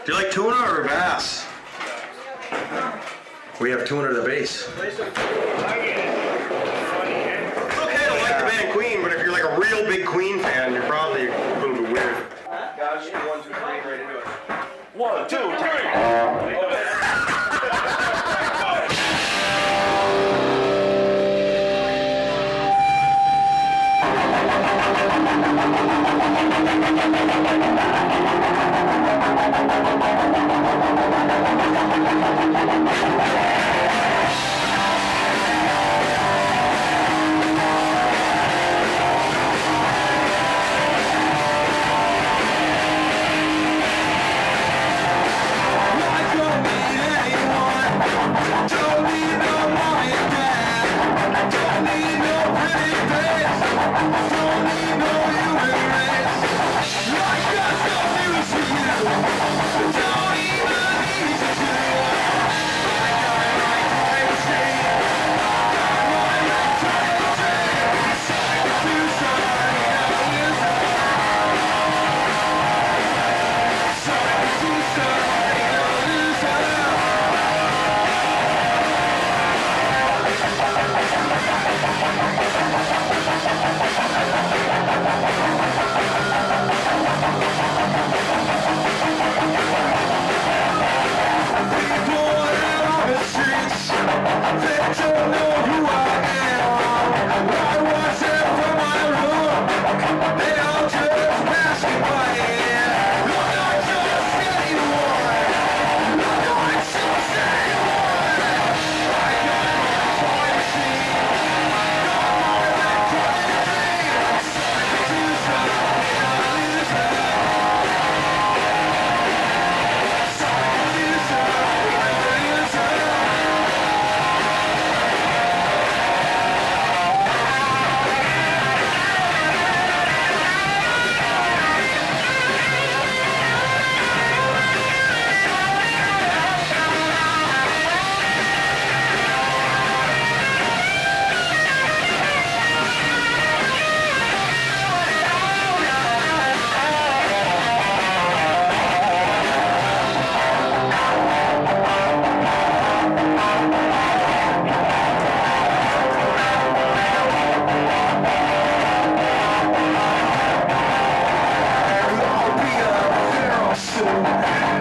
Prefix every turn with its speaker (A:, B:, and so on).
A: Do you like tuna or bass? We have tuna to the base. It's okay to like the band Queen, but if you're like a real big Queen fan, you're probably a little bit weird.
B: Guys, 1, 2, 3, right into it.
C: 1, 2, 3.
D: Soon